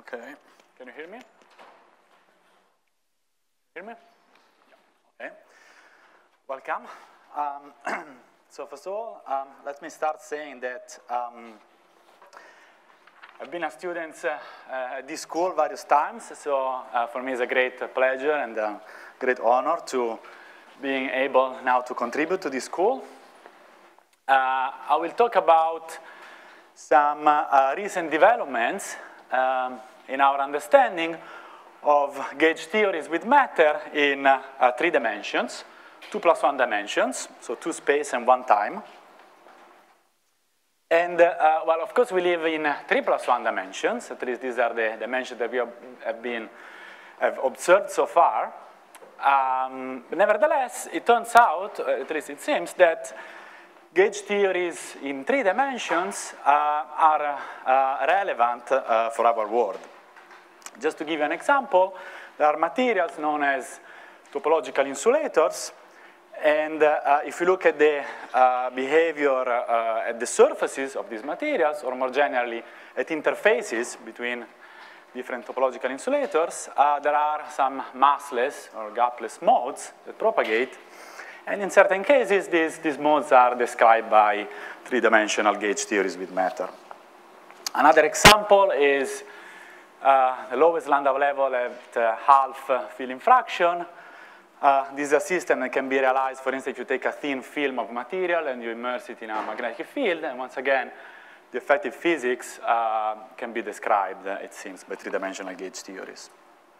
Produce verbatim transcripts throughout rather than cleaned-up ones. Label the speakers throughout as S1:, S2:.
S1: Okay. Can you hear me? Hear me? Yeah. Okay. Welcome. Um, so first of all, um, let me start saying that um, I've been a student uh, uh, at this school various times, so uh, for me it's a great pleasure and a great honor to being able now to contribute to this school. Uh, I will talk about some uh, recent developments um, in our understanding of gauge theories with matter in uh, uh, three dimensions, two plus one dimensions, so two space and one time. And, uh, well, of course, we live in uh, three plus one dimensions. At least these are the dimensions that we have, have been have observed so far. Um, but nevertheless, it turns out, uh, at least it seems, that gauge theories in three dimensions uh, are uh, relevant uh, for our world. Just to give you an example, there are materials known as topological insulators, and uh, if you look at the uh, behavior uh, at the surfaces of these materials, or more generally at interfaces between different topological insulators, uh, there are some massless or gapless modes that propagate. And in certain cases, these, these modes are described by three-dimensional gauge theories with matter. Another example is uh, the lowest lambda level at uh, half uh, filling fraction. Uh, this is a system that can be realized, for instance, if you take a thin film of material and you immerse it in a magnetic field, and once again, the effective physics uh, can be described, uh, it seems, by three-dimensional gauge theories.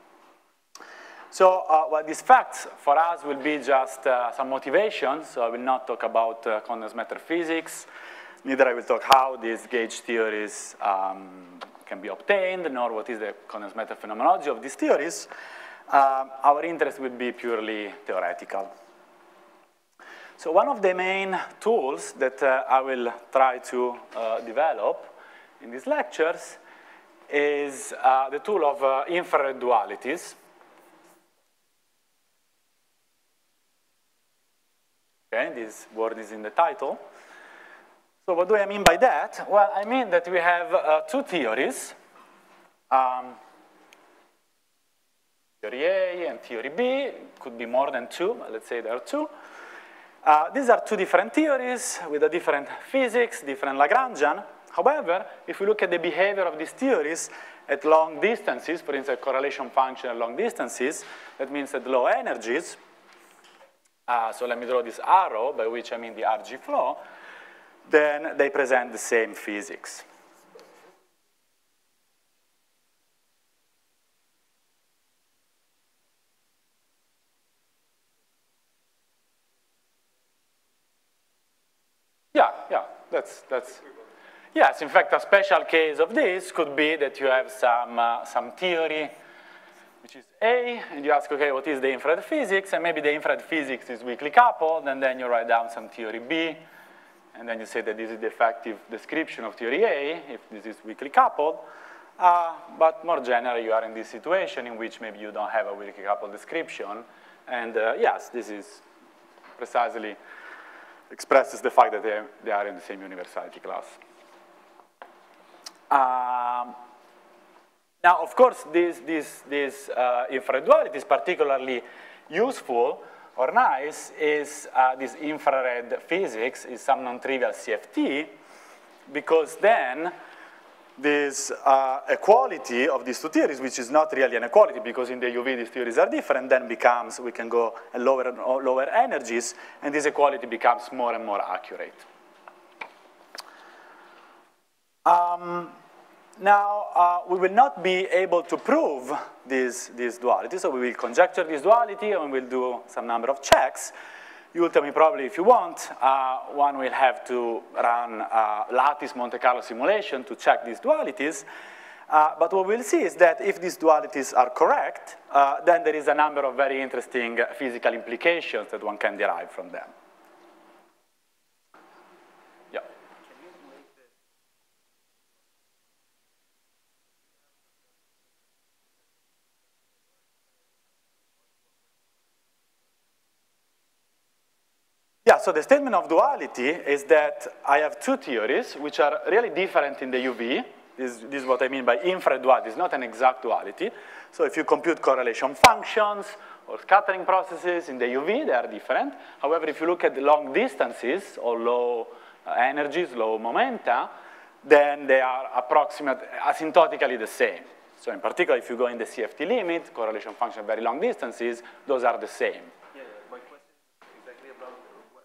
S1: So uh, well, these facts for us will be just uh, some motivation, so I will not talk about uh, condensed matter physics, neither I will talk how these gauge theories um, can be obtained, nor what is the condensed matter phenomenology of these theories. Uh, our interest will be purely theoretical. So one of the main tools that uh, I will try to uh, develop in these lectures is uh, the tool of uh, infrared dualities. Okay, this word is in the title. So what do I mean by that? Well, I mean that we have uh, two theories, um, theory A and theory B. Could be more than two, but let's say there are two. Uh, these are two different theories with a different physics, different Lagrangian. However, if we look at the behavior of these theories at long distances, for instance, correlation function at long distances, that means at low energies. Uh, so let me draw this arrow, by which I mean the R G flow, then they present the same physics. Yeah, yeah, that's, that's, yes, in fact, a special case of this could be that you have some, uh, some theory which is A, and you ask, okay, what is the infrared physics? And maybe the infrared physics is weakly coupled, and then you write down some theory B, and then you say that this is the effective description of theory A, if this is weakly coupled. Uh, but more generally, you are in this situation in which maybe you don't have a weakly coupled description. And uh, yes, this is precisely expresses the fact that they, they are in the same universality class. Um, Now, of course, this, this, this uh, infrared duality is particularly useful or nice is uh, this infrared physics is some non-trivial C F T, because then this uh, equality of these two theories, which is not really an equality because in the U V these theories are different, then becomes, we can go at lower and lower energies, and this equality becomes more and more accurate. Um, Now, uh, we will not be able to prove this, this duality, so we will conjecture this duality and we will do some number of checks. You will tell me probably if you want, uh, one will have to run a lattice Monte Carlo simulation to check these dualities. Uh, but what we'll see is that if these dualities are correct, uh, then there is a number of very interesting physical implications that one can derive from them. Yeah, so the statement of duality is that I have two theories which are really different in the U V. This, this is what I mean by infrared duality. It's not an exact duality. So if you compute correlation functions or scattering processes in the U V, they are different. However, if you look at the long distances or low uh, energies, low momenta, then they are approximate, asymptotically the same. So in particular, if you go in the C F T limit, correlation function at very long distances, those are the same.
S2: Yeah, my question is exactly about what,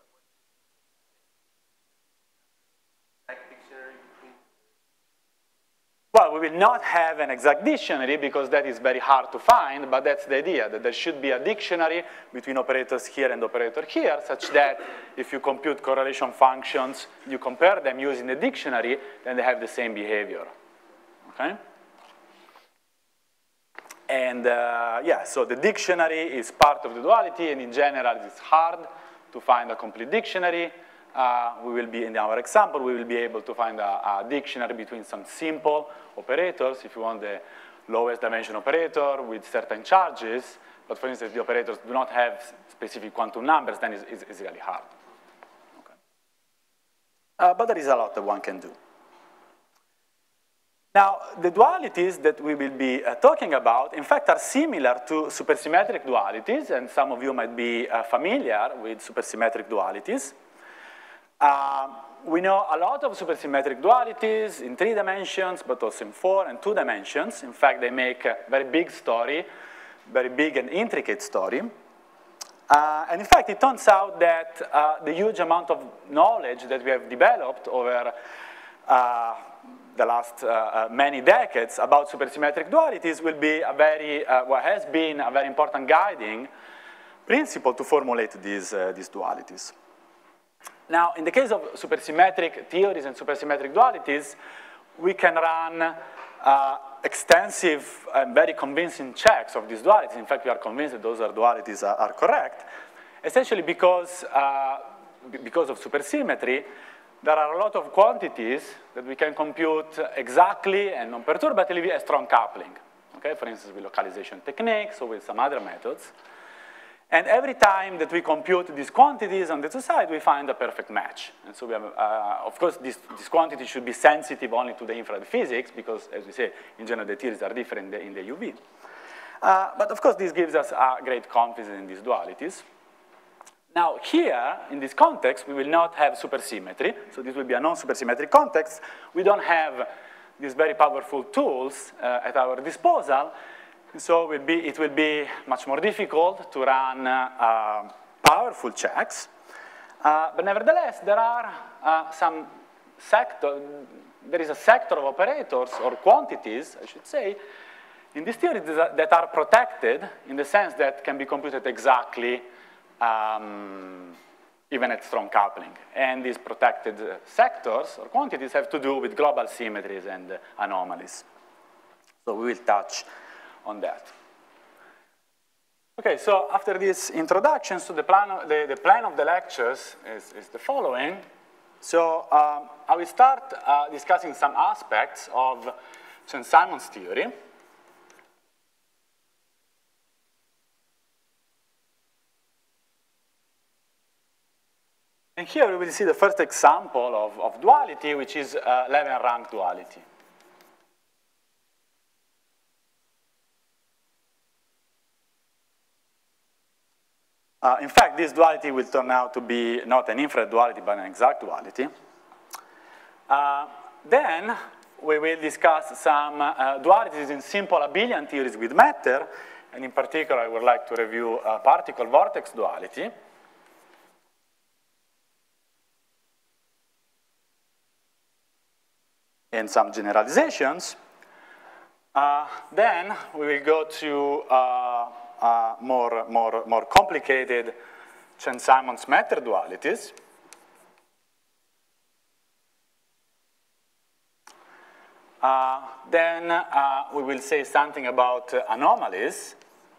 S2: what dictionary between.
S1: Well, we will not have an exact dictionary because that is very hard to find, but that's the idea, that there should be a dictionary between operators here and operator here, such that if you compute correlation functions, you compare them using the dictionary, then they have the same behavior, okay? And uh, yeah, so the dictionary is part of the duality, and in general, it's hard to find a complete dictionary. Uh, we will be, in our example, we will be able to find a, a dictionary between some simple operators, if you want the lowest dimension operator with certain charges, but for instance, the operators do not have specific quantum numbers, then it's, it's, it's really hard. Okay. Uh, but there is a lot that one can do. Now, the dualities that we will be uh, talking about, in fact, are similar to supersymmetric dualities, and some of you might be uh, familiar with supersymmetric dualities. Uh, we know a lot of supersymmetric dualities in three dimensions, but also in four and two dimensions. In fact, they make a very big story, very big and intricate story. Uh, and in fact, it turns out that uh, the huge amount of knowledge that we have developed over uh, the last uh, uh, many decades about supersymmetric dualities will be a very, uh, what has been a very important guiding principle to formulate these, uh, these dualities. Now, in the case of supersymmetric theories and supersymmetric dualities, we can run uh, extensive and very convincing checks of these dualities. In fact, we are convinced that those are dualities are, are correct, essentially because, uh, because of supersymmetry, there are a lot of quantities that we can compute exactly and non-perturbatively as strong coupling, okay? For instance, with localization techniques or with some other methods. And every time that we compute these quantities on the two sides, we find a perfect match. And so we have, uh, of course, this, this quantity should be sensitive only to the infrared physics because, as we say, in general, the theories are different in the, in the U V. Uh, but of course, this gives us a great confidence in these dualities. Now, here, in this context, we will not have supersymmetry. So this will be a non-supersymmetric context. We don't have these very powerful tools uh, at our disposal. So it will, be, it will be much more difficult to run uh, uh, powerful checks. Uh, but nevertheless, there are uh, some sector, there is a sector of operators, or quantities, I should say, in this theory that are protected in the sense that can be computed exactly um, even at strong coupling. And these protected uh, sectors or quantities have to do with global symmetries and uh, anomalies. So we will touch on that. Okay, so after this introduction, so the plan of the, the, plan of the lectures is, is the following. So um, I will start uh, discussing some aspects of Chern-Simons theory. And here we will see the first example of, of duality, which is uh, Levin rank duality. Uh, in fact, this duality will turn out to be not an infrared duality, but an exact duality. Uh, then we will discuss some uh, dualities in simple abelian theories with matter, and in particular, I would like to review uh, particle-vortex duality. And some generalizations. Uh, then we will go to uh, uh, more, more, more complicated Chern-Simons matter dualities. Uh, then uh, we will say something about uh, anomalies.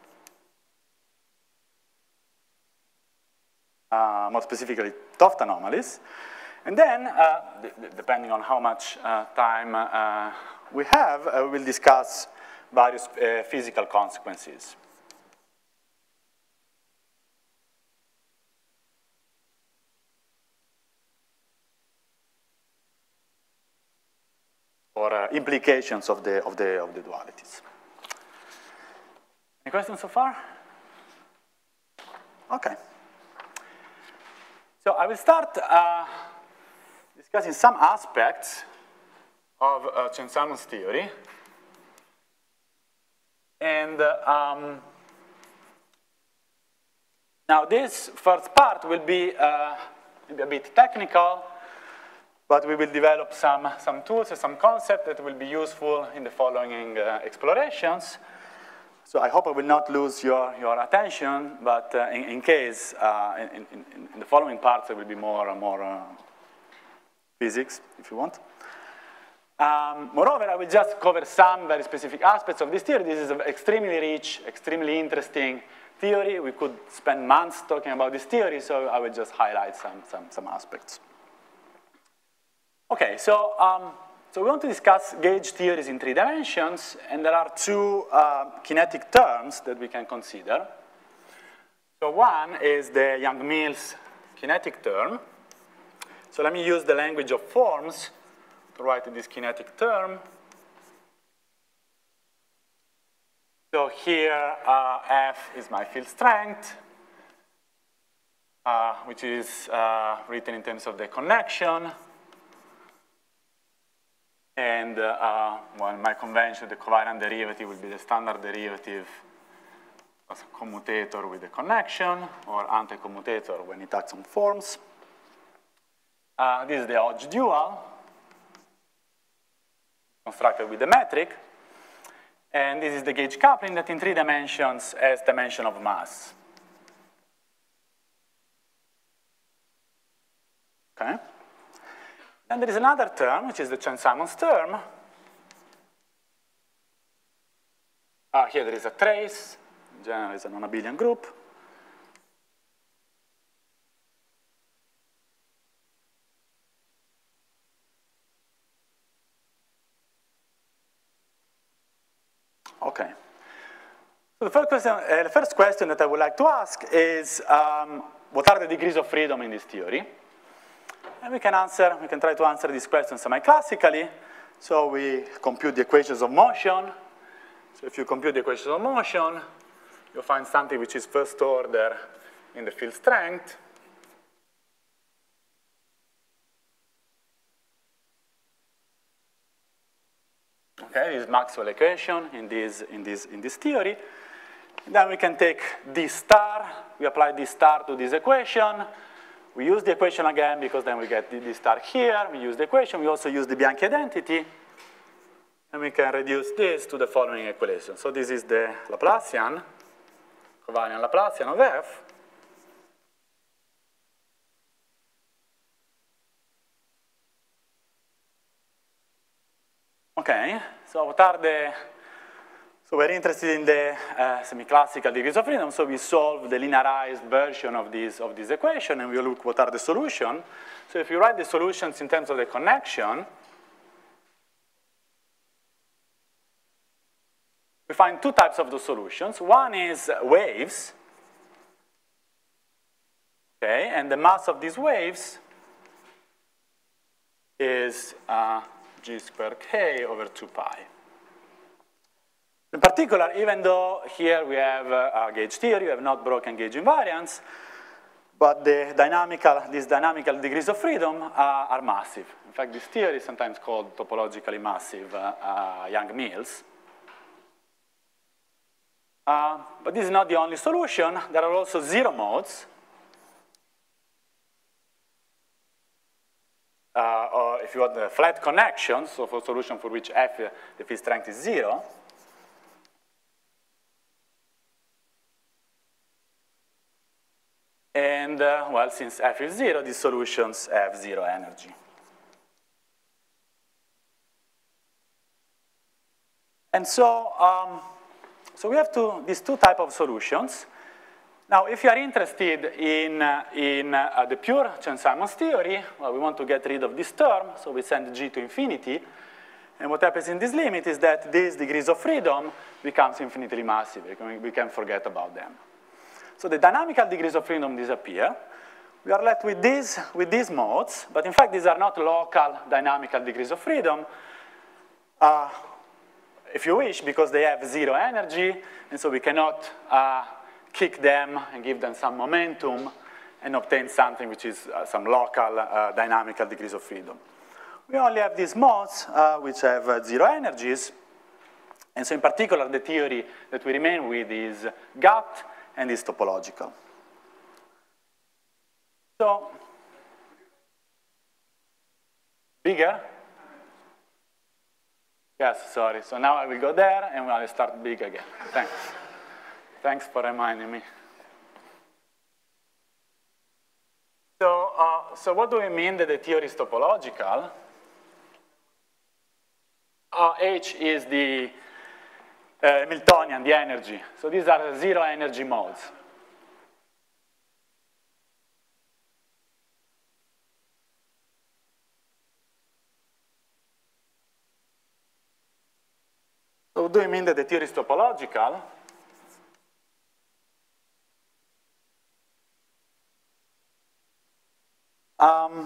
S1: Uh, more specifically, Toft anomalies. And then, uh, depending on how much uh, time uh, we have, uh, we will discuss various uh, physical consequences. for uh, implications of the, of, the, of the dualities. Any questions so far? Okay. So I will start uh, discussing some aspects of uh, Chern-Simons theory. And uh, um, now this first part will be uh, maybe a bit technical, but we will develop some, some tools and some concepts that will be useful in the following uh, explorations. So I hope I will not lose your, your attention, but uh, in, in case, uh, in, in, in the following parts, there will be more, more uh, physics, if you want. Um, moreover, I will just cover some very specific aspects of this theory. This is an extremely rich, extremely interesting theory. We could spend months talking about this theory, so I will just highlight some, some, some aspects. Okay, so, um, so we want to discuss gauge theories in three dimensions, and there are two uh, kinetic terms that we can consider. So one is the Yang-Mills kinetic term. So let me use the language of forms to write this kinetic term. So here, uh, F is my field strength, uh, which is uh, written in terms of the connection. And uh, uh, well, my convention, the covariant derivative will be the standard derivative as a commutator with the connection, or anti-commutator when it acts on forms. Uh, this is the Hodge dual, constructed with the metric. And this is the gauge coupling that in three dimensions has dimension of mass. Okay? And there is another term, which is the Chern-Simons term. Uh, here there is a trace. In general, it's a non-abelian group. Okay. So the first question, uh, the first question that I would like to ask is, um, what are the degrees of freedom in this theory? And we can answer, we can try to answer these questions semi-classically. So we compute the equations of motion. So if you compute the equations of motion, you'll find something which is first order in the field strength. Okay, this is Maxwell equation in this, in this, in this theory. And then we can take D star, we apply D star to this equation. We use the equation again because then we get D star here. We use the equation. We also use the Bianchi identity. And we can reduce this to the following equation. So this is the Laplacian, covariant Laplacian of F. Okay, so what are the, so we're interested in the uh, semi-classical degrees of freedom, so we solve the linearized version of this, of this equation, and we look what are the solutions. So if you write the solutions in terms of the connection, we find two types of those solutions. One is waves, okay, and the mass of these waves is uh, G squared K over two pi. In particular, even though here we have uh, a gauge theory, we have not broken gauge invariance, but the dynamical, these dynamical degrees of freedom uh, are massive. In fact, this theory is sometimes called topologically massive uh, uh, Yang-Mills. Uh, but this is not the only solution. There are also zero modes. Uh, or if you want the flat connections, so for a solution for which F, uh, the field strength is zero. And, uh, well, since F is zero, these solutions have zero energy. And so, um, so we have two, these two types of solutions. Now, if you are interested in, uh, in uh, the pure Chern-Simons theory, well, we want to get rid of this term, so we send G to infinity. And what happens in this limit is that these degrees of freedom becomes infinitely massive. We can, we can forget about them. So the dynamical degrees of freedom disappear. We are left with these, with these modes, but in fact, these are not local dynamical degrees of freedom. uh, if you wish, because they have zero energy, and so we cannot uh, kick them and give them some momentum and obtain something which is uh, some local uh, dynamical degrees of freedom. We only have these modes uh, which have uh, zero energies, and so in particular the theory that we remain with is gut and is topological. So, bigger? Yes, sorry. So now I will go there and I will start big again. Thanks. Thanks for reminding me. So, uh, so what do we mean that the theory is topological? Uh, H is the uh, Hamiltonian, the energy. So these are zero energy modes. So do you mean that the theory is topological? Um,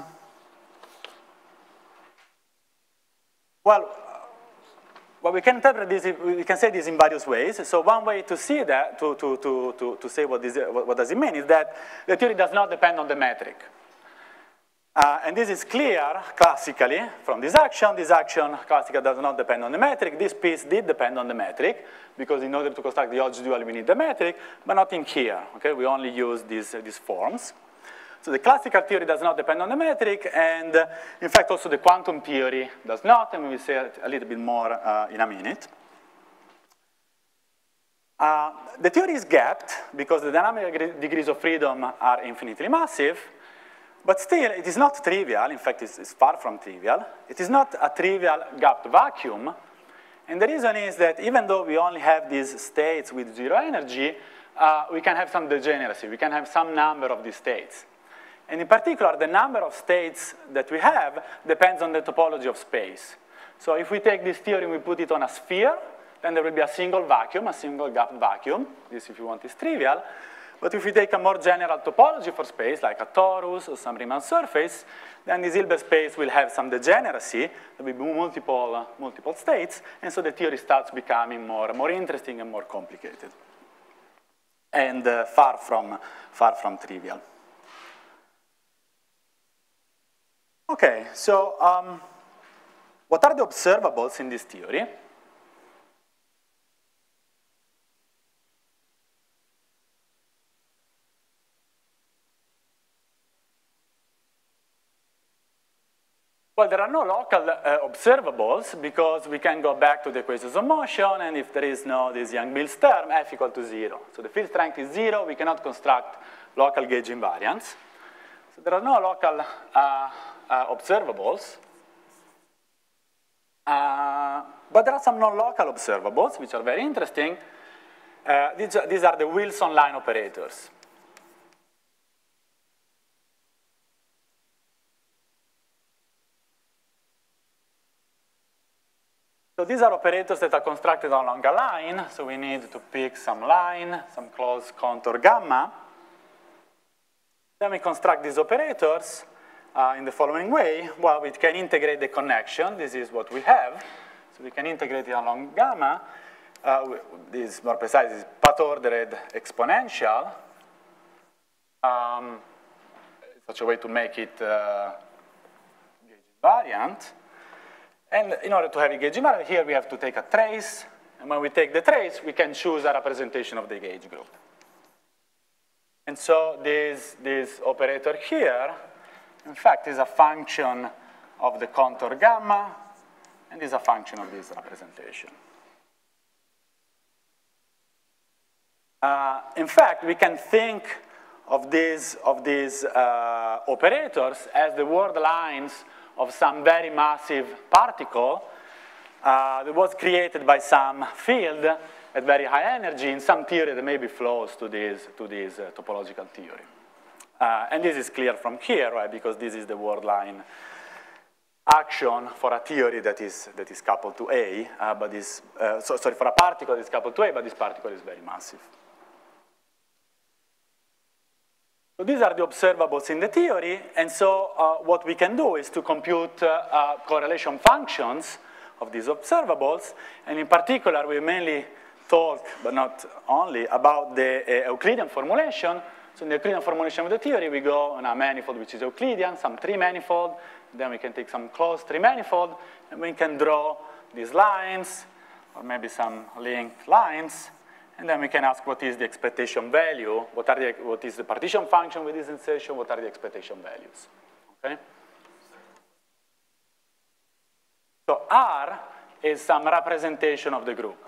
S1: well, well, we can interpret this, we can say this in various ways. So one way to see that, to, to, to, to, to say what, this, what, what does it mean, is that the theory does not depend on the metric. Uh, and this is clear, classically, from this action. This action, classically, does not depend on the metric. This piece did depend on the metric, because in order to construct the Hodge dual, we need the metric, but not in here, okay? We only use these, uh, these forms. So the classical theory does not depend on the metric, and uh, in fact, also the quantum theory does not, and we will say a little bit more uh, in a minute. Uh, the theory is gapped, because the dynamic degrees of freedom are infinitely massive, but still, it is not trivial. In fact, it's, it's far from trivial. It is not a trivial gapped vacuum. And the reason is that even though we only have these states with zero energy, uh, we can have some degeneracy. We can have some number of these states. And in particular, the number of states that we have depends on the topology of space. So if we take this theory and we put it on a sphere, then there will be a single vacuum, a single gapped vacuum. This, if you want, is trivial. But if we take a more general topology for space, like a torus or some Riemann surface, then this Hilbert space will have some degeneracy. There will be multiple, uh, multiple states, and so the theory starts becoming more, more interesting and more complicated, and uh, far from, far from trivial. Okay, so um, what are the observables in this theory? Well, there are no local uh, observables, because we can go back to the equations of motion, and if there is no this Young-Mills term, F equal to zero. So the field strength is zero, we cannot construct local gauge invariants. So there are no local uh, uh, observables. Uh, but there are some non-local observables, which are very interesting. Uh, these, are, these are the Wilson line operators. So these are operators that are constructed along a line, so we need to pick some line, some closed contour gamma. Then we construct these operators uh, in the following way. Well, we can integrate the connection. This is what we have. So we can integrate it along gamma. Uh, this, more precise, is path-ordered exponential. Um, such a way to make it uh, gauge invariant. And in order to have a gauge invariant, here we have to take a trace. And when we take the trace, we can choose a representation of the gauge group. And so this, this operator here, in fact, is a function of the contour gamma, and is a function of this representation. Uh, in fact, we can think of these, of these uh, operators as the word lines of some very massive particle uh, that was created by some field at very high energy in some theory that maybe flows to this, to this uh, topological theory. Uh, and this is clear from here, right, because this is the word line action for a theory that is, that is coupled to A, uh, but is, uh, so, sorry, for a particle that is coupled to A, but this particle is very massive. So these are the observables in the theory, and so uh, what we can do is to compute uh, uh, correlation functions of these observables, and in particular, we mainly talk, but not only, about the uh, Euclidean formulation. So in the Euclidean formulation of the theory, we go on a manifold which is Euclidean, some three manifold, then we can take some closed three manifold, and we can draw these lines, or maybe some linked lines, and then we can ask what is the expectation value, what, are the, what is the partition function with this insertion, what are the expectation values, okay? So R is some representation of the group.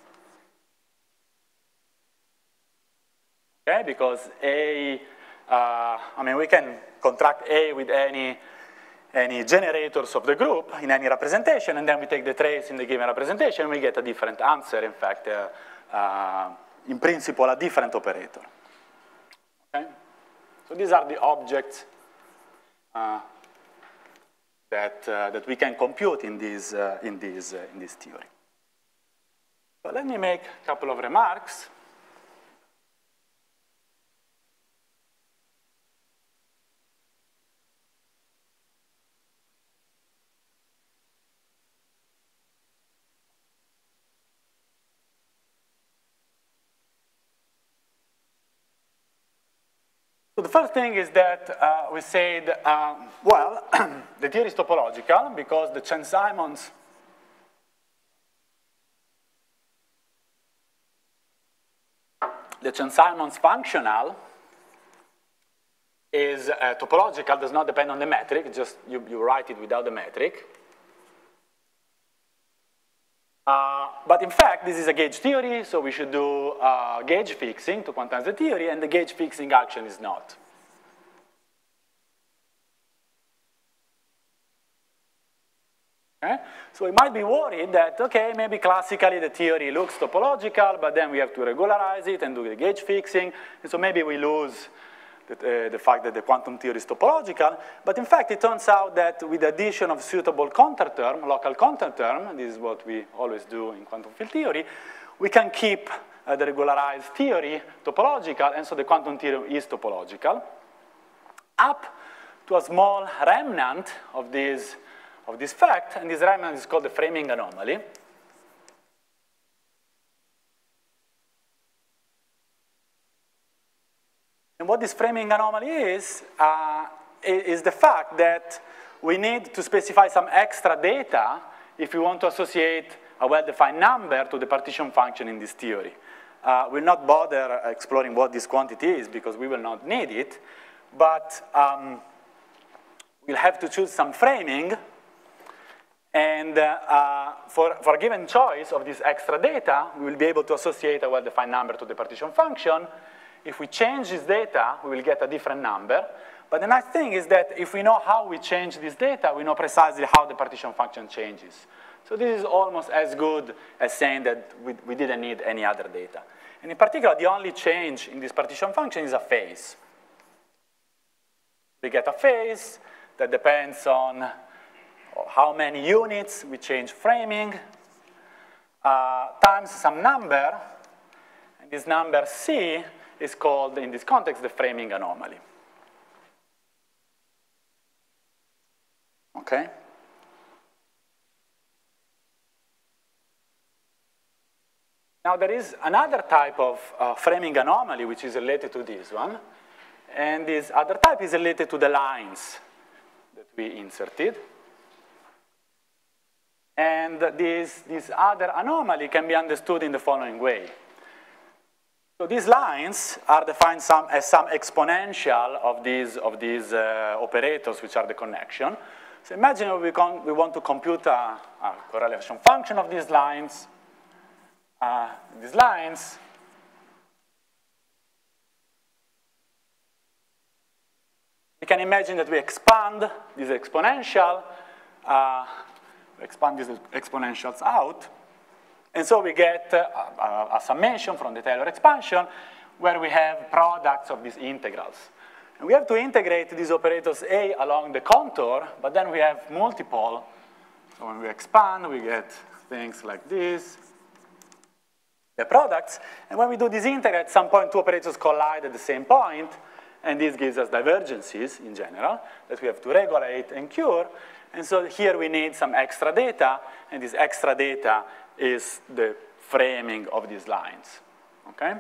S1: Okay, because A, uh, I mean, we can contract A with any, any generators of the group in any representation, and then we take the trace in the given representation, and we get a different answer, in fact, uh, uh, in principle, a different operator. Okay? So these are the objects uh, that, uh, that we can compute in this, uh, in, this, uh, in this theory. So let me make a couple of remarks. So the first thing is that uh, we said, uh, well, the theory is topological because the Chern-Simons the Chern-Simons functional is uh, topological, does not depend on the metric, just you, you write it without the metric. Uh, but in fact, this is a gauge theory, so we should do uh, gauge fixing to quantize the theory, and the gauge fixing action is not. Okay? So we might be worried that, okay, maybe classically the theory looks topological, but then we have to regularize it and do the gauge fixing, and so maybe we lose the, uh, the fact that the quantum theory is topological, but in fact it turns out that with the addition of suitable counterterm, local counterterm, this is what we always do in quantum field theory, we can keep uh, the regularized theory topological, and so the quantum theory is topological, up to a small remnant of this, of this fact, and this remnant is called the framing anomaly. And what this framing anomaly is, uh, is the fact that we need to specify some extra data if we want to associate a well-defined number to the partition function in this theory. Uh, we'll not bother exploring what this quantity is because we will not need it, but um, we'll have to choose some framing, and uh, uh, for, for a given choice of this extra data, we will be able to associate a well-defined number to the partition function. If we change this data, we will get a different number. But the nice thing is that if we know how we change this data, we know precisely how the partition function changes. So this is almost as good as saying that we, we didn't need any other data. And in particular, the only change in this partition function is a phase. We get a phase that depends on how many units we change framing, uh, times some number, and this number C is called, in this context, the framing anomaly. Okay? Now there is another type of uh, framing anomaly which is related to this one, and this other type is related to the lines that we inserted. And this, this other anomaly can be understood in the following way. So these lines are defined some, as some exponential of these, of these uh, operators, which are the connection. So imagine we, con we want to compute a, a correlation function of these lines. Uh, these lines. We can imagine that we expand this exponential, uh, we expand these exponentials out. And so we get uh, a, a summation from the Taylor expansion where we have products of these integrals. And we have to integrate these operators A along the contour, but then we have multiple. So when we expand, we get things like this, the products. And when we do this integral, at some point, two operators collide at the same point, and this gives us divergences in general that we have to regulate and cure. And so here we need some extra data, and this extra data is the framing of these lines, okay?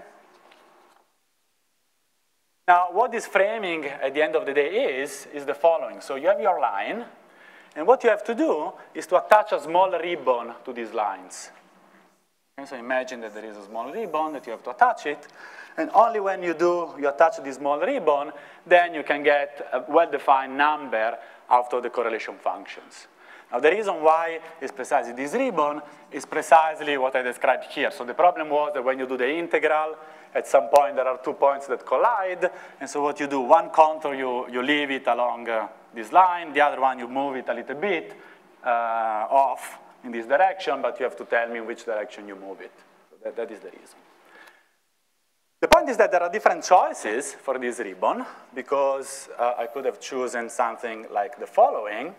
S1: Now, what this framing at the end of the day is, is the following. So you have your line, and what you have to do is to attach a small ribbon to these lines. Okay, so imagine that there is a small ribbon that you have to attach it, and only when you do, you attach this small ribbon, then you can get a well-defined number out of the correlation functions. Now, the reason why it's precisely this ribbon is precisely what I described here. So the problem was that when you do the integral, at some point there are two points that collide, and so what you do, one contour, you, you leave it along uh, this line, the other one you move it a little bit uh, off in this direction, but you have to tell me in which direction you move it. So that, that is the reason. The point is that there are different choices for this ribbon, because uh, I could have chosen something like the following,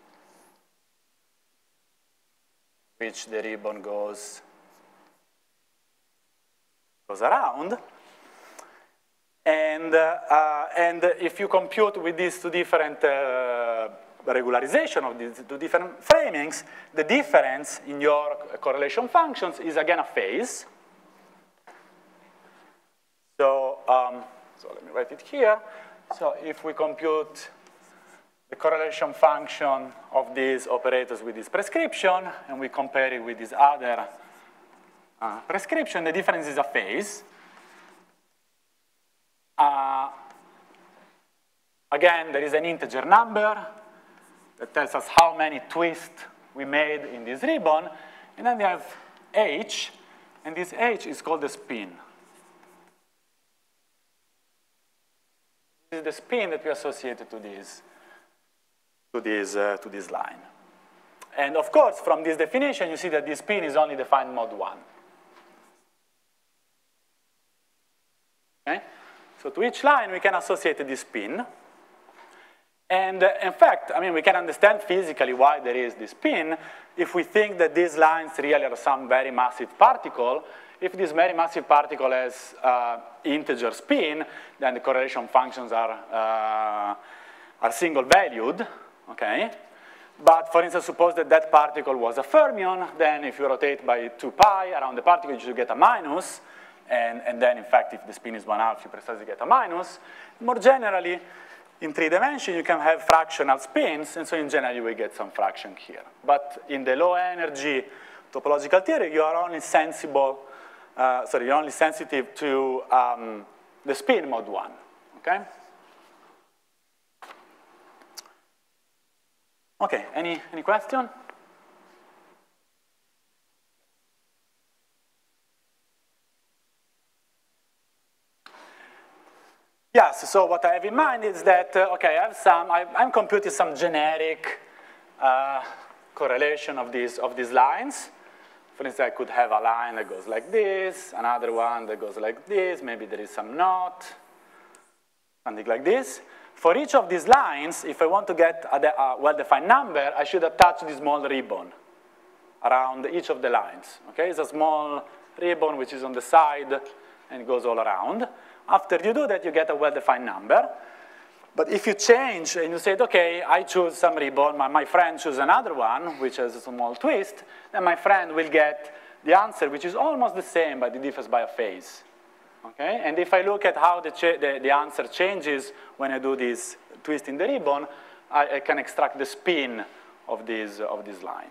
S1: which the ribbon goes, goes around. And, uh, uh, and if you compute with these two different uh, regularization of these two different framings, the difference in your correlation functions is again a phase. So, um, so let me write it here. So if we compute the correlation function of these operators with this prescription, and we compare it with this other uh, prescription, the difference is a phase. Uh, again, there is an integer number that tells us how many twists we made in this ribbon, and then we have h, and this h is called the spin. This is the spin that we associated to this, to this, uh, to this line. And of course, from this definition, you see that this spin is only defined mod one. Okay? So to each line, we can associate this spin. And uh, in fact, I mean, we can understand physically why there is this spin if we think that these lines really are some very massive particle. If this very massive particle has uh, integer spin, then the correlation functions are, uh, are single valued, okay? But for instance, suppose that that particle was a fermion, then if you rotate by two pi around the particle, you should get a minus, and, and then in fact, if the spin is one half, you precisely get a minus. More generally, in three dimensions, you can have fractional spins, and so in general, you will get some fraction here. But in the low energy topological theory, you are only sensible, uh, sorry, you're only sensitive to um, the spin mod one, okay? Okay, any, any question? Yes, so what I have in mind is that, uh, okay, I have some, I, I'm computing some generic uh, correlation of these, of these lines. For instance, I could have a line that goes like this, another one that goes like this, maybe there is some knot, something like this. For each of these lines, if I want to get a, a well-defined number, I should attach this small ribbon around each of the lines, okay? It's a small ribbon which is on the side and it goes all around. After you do that, you get a well-defined number. But if you change and you say, okay, I choose some ribbon, my, my friend chooses another one, which has a small twist, then my friend will get the answer, which is almost the same, but it differs by a phase. Okay? And if I look at how the, the, the answer changes when I do this twist in the ribbon, I, I can extract the spin of this, of this line.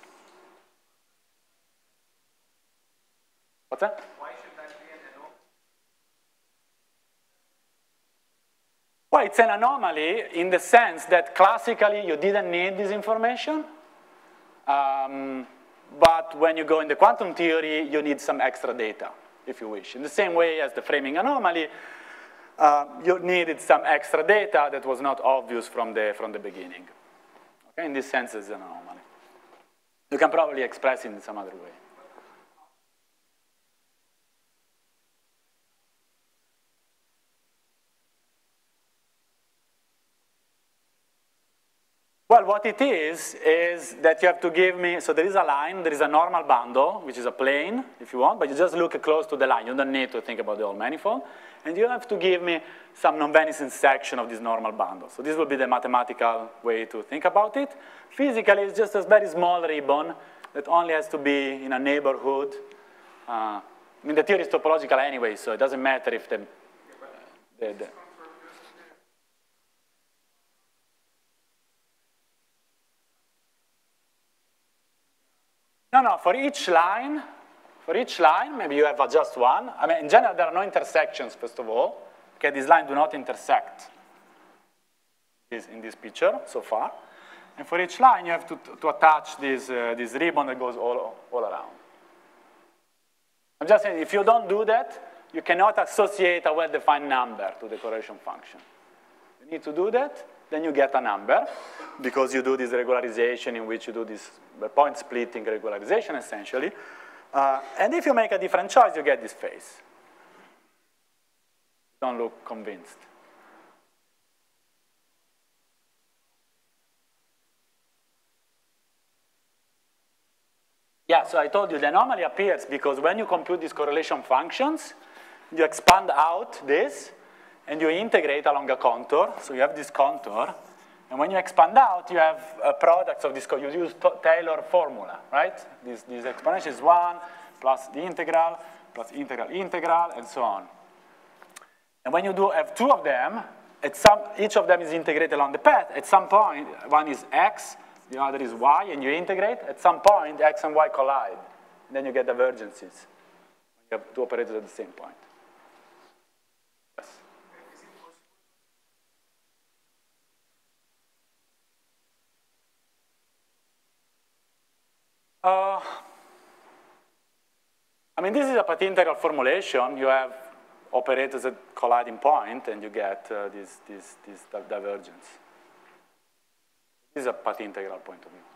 S1: What's that?
S2: Why should that be an anomaly?
S1: Well, it's an anomaly in the sense that classically you didn't need this information. Um, but when you go in the quantum theory, you need some extra data, if you wish. In the same way as the framing anomaly, uh, you needed some extra data that was not obvious from the, from the beginning. Okay? In this sense, it's an anomaly. You can probably express it in some other way. Well, well, what it is, is that you have to give me, so there is a line, there is a normal bundle, which is a plane, if you want, but you just look close to the line. You don't need to think about the whole manifold. And you have to give me some non-vanishing section of this normal bundle. So this will be the mathematical way to think about it. Physically, it's just a very small ribbon that only has to be in a neighborhood. Uh, I mean, the theory is topological anyway, so it doesn't matter if the, the, the No, no, for each line, for each line, maybe you have uh, just one. I mean, in general, there are no intersections, first of all. Okay, these lines do not intersect this, in this picture so far. And for each line, you have to, to attach this, uh, this ribbon that goes all, all around. I'm just saying, if you don't do that, you cannot associate a well-defined number to the correlation function. You need to do that, then you get a number, because you do this regularization in which you do this point splitting regularization, essentially. Uh, and if you make a different choice, you get this phase. Don't look convinced. Yeah, so I told you the anomaly appears because when you compute these correlation functions, you expand out this, and you integrate along a contour. So you have this contour. And when you expand out, you have a product of this, you use Taylor formula, right? This, this exponential is one plus the integral, plus integral integral, and so on. And when you do have two of them, at some, each of them is integrated along the path. At some point, one is x, the other is y, and you integrate. At some point, x and y collide. And then you get divergences. You have two operators at the same point. Yes? Uh, I mean, this is a path integral formulation. You have operators at colliding point, and you get uh, this, this, this divergence. This is a path integral point of view.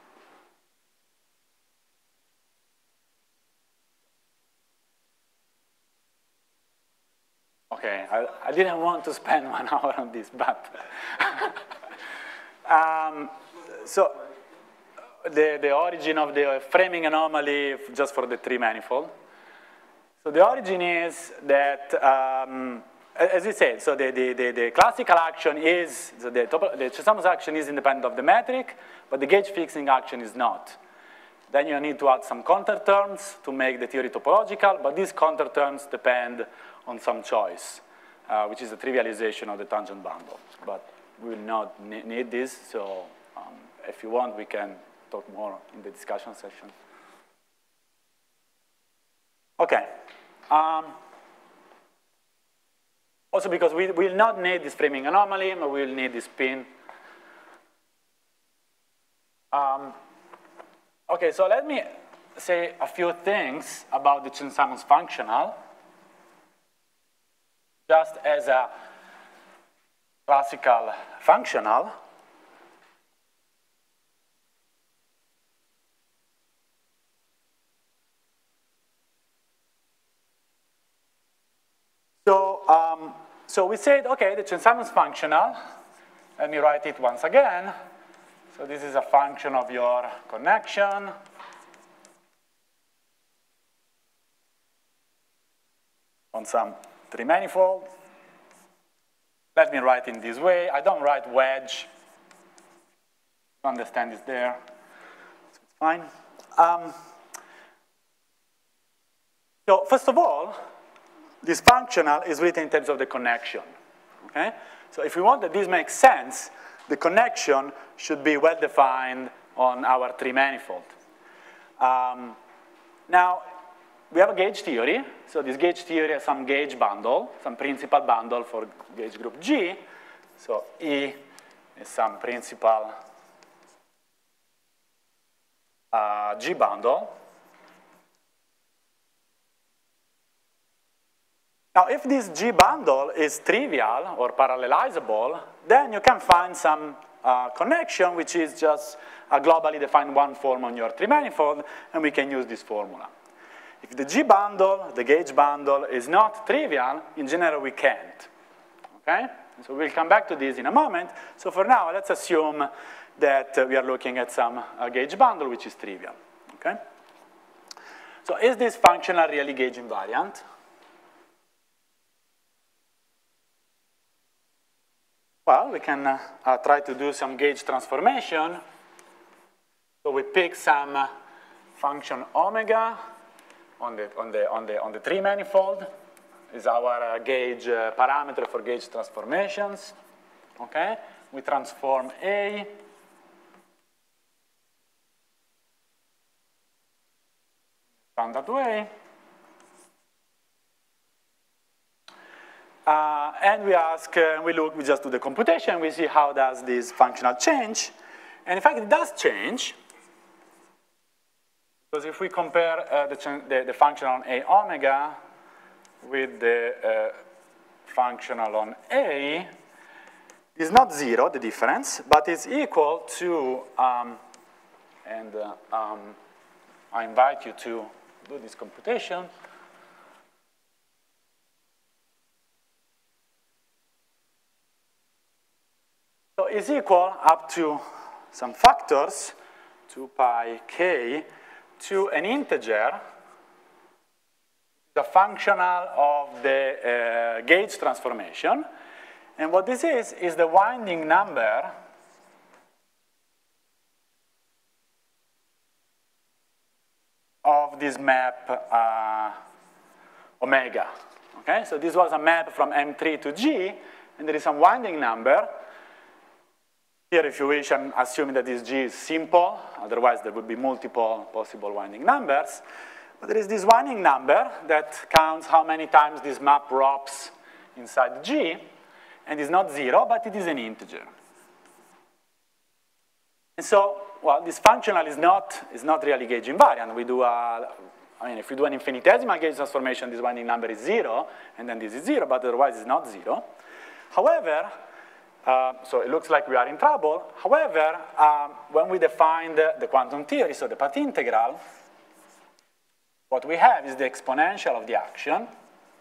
S1: Okay, I, I didn't want to spend one hour on this, but um, so the, the origin of the framing anomaly just for the tree manifold. So the origin is that, um, as we said, so the, the, the, the classical action is, so the, the Chesamus action is independent of the metric, but the gauge fixing action is not. Then you need to add some counter terms to make the theory topological, but these counter terms depend on some choice, uh, which is the trivialization of the tangent bundle. But we will not ne need this, so um, if you want, we can talk more in the discussion session. Okay. Um, also because we will not need this framing anomaly, but we will need this spin. Um, okay, so let me say a few things about the Chern-Simons functional, just as a classical functional. So, um, so we said, okay, the Chern-Simons functional, let me write it once again. So this is a function of your connection. On some three manifold. Let me write in this way. I don't write wedge. You understand it's there. So it's fine. Um, so first of all, this functional is written in terms of the connection. Okay? So if we want that this makes sense, the connection should be well defined on our tree manifold. Um, now, we have a gauge theory. So this gauge theory has some gauge bundle, some principal bundle for gauge group G. So E is some principal uh, G bundle. Now, if this G bundle is trivial or parallelizable, then you can find some uh, connection which is just a globally defined one form on your tree manifold, and we can use this formula. If the G bundle, the gauge bundle, is not trivial, in general we can't. Okay? So we'll come back to this in a moment. So for now, let's assume that uh, we are looking at some uh, gauge bundle, which is trivial, okay? So is this functional really gauge invariant? Well, we can uh, uh, try to do some gauge transformation. So we pick some uh, function omega on the, on the, on the, on the tree manifold. Is our uh, gauge uh, parameter for gauge transformations, okay? We transform A standard way. Uh, and we ask, uh, we look, we just do the computation, we see how does this functional change. And in fact, it does change. Because if we compare uh, the, the, the functional on A omega with the uh, functional on A, it's not zero, the difference, but it's equal to, um, and uh, um, I invite you to do this computation. So it's equal up to some factors, two pi k, to an integer, the functional of the uh, gauge transformation. And what this is, is the winding number of this map uh, omega. Okay, so this was a map from M three to G, and there is some winding number. Here, if you wish, I'm assuming that this G is simple, otherwise there would be multiple possible winding numbers. But there is this winding number that counts how many times this map wraps inside G, and it's not zero, but it is an integer. And so, well, this functional is not, is not really gauge invariant. We do a, I mean, if we do an infinitesimal gauge transformation, this winding number is zero, and then this is zero, but otherwise it's not zero. However, Uh, so it looks like we are in trouble. However, um, when we define the, the quantum theory, so the path integral, what we have is the exponential of the action.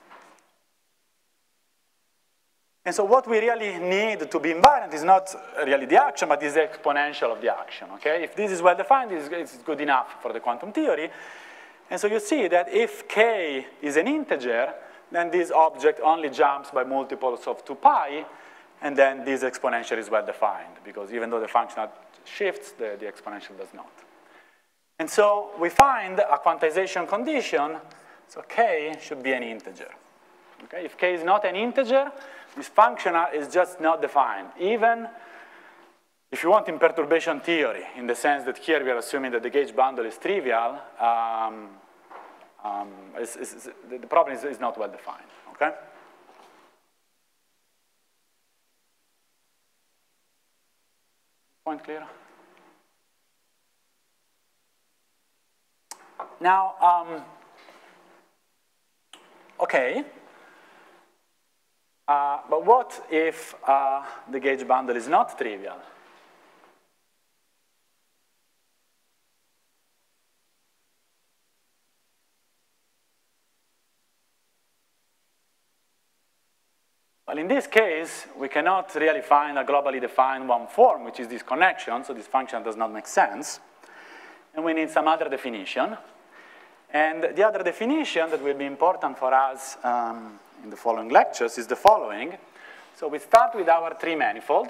S1: And so what we really need to be invariant is not really the action, but is the exponential of the action, okay? If this is well defined, it's good enough for the quantum theory. And so you see that if k is an integer, then this object only jumps by multiples of two pi, and then this exponential is well defined, because even though the function shifts, the, the exponential does not. And so we find a quantization condition, so k should be an integer. Okay? If k is not an integer, this function is just not defined. Even if you want in perturbation theory, in the sense that here we are assuming that the gauge bundle is trivial, um, um, it's, it's, the problem is, is not well defined. Okay? Point clear? Now, um, okay. Uh, but what if uh, the gauge bundle is not trivial? Well, in this case, we cannot really find a globally defined one form, which is this connection, so this function does not make sense. And we need some other definition. And the other definition that will be important for us um, in the following lectures is the following. So we start with our tree manifold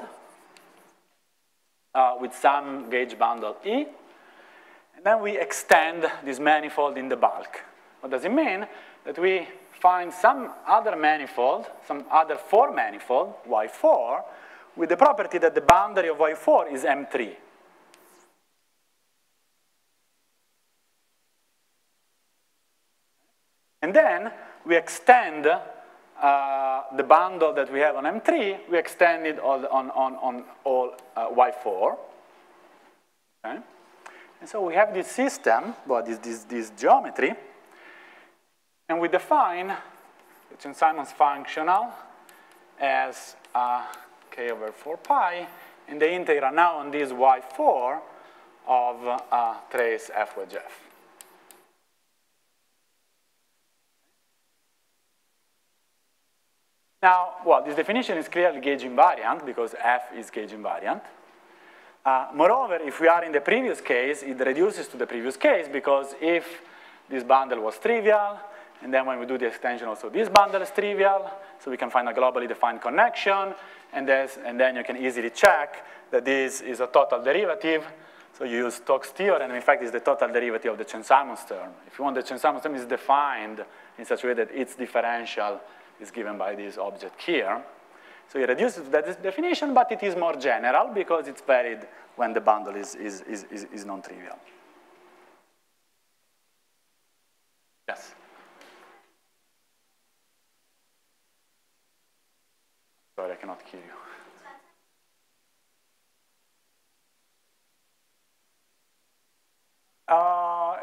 S1: uh, with some gauge bundle E, and then we extend this manifold in the bulk. What does it mean? That we find some other manifold, some other four manifold, Y four, with the property that the boundary of Y four is M three. And then we extend uh, the bundle that we have on M three, we extend it on, on, on, on all uh, Y four. Okay? And so we have this system, well, this, this, this geometry, and we define the Chern-Simons functional as uh, k over four pi, and the integral now on this Y four of uh, trace f wedge f. Now, well, this definition is clearly gauge invariant because f is gauge invariant. Uh, moreover, if we are in the previous case, it reduces to the previous case, because if this bundle was trivial, and then when we do the extension also this bundle is trivial, so we can find a globally defined connection, and, and then you can easily check that this is a total derivative. So you use Stokes' theorem, and in fact it's the total derivative of the Chern-Simons term. If you want, the Chern-Simons term is defined in such a way that its differential is given by this object here. So it reduces to that definition, but it is more general because it's varied when the bundle is, is, is, is, is non-trivial. Yes? Sorry, I cannot hear you. Uh,